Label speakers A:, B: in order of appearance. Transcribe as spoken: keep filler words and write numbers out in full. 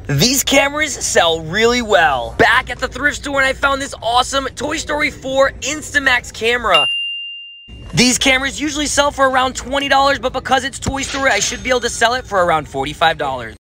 A: These cameras sell really well. Back at the thrift store, and I found this awesome Toy Story four Instamax camera. These cameras usually sell for around twenty dollars, but because it's Toy Story, I should be able to sell it for around forty-five dollars.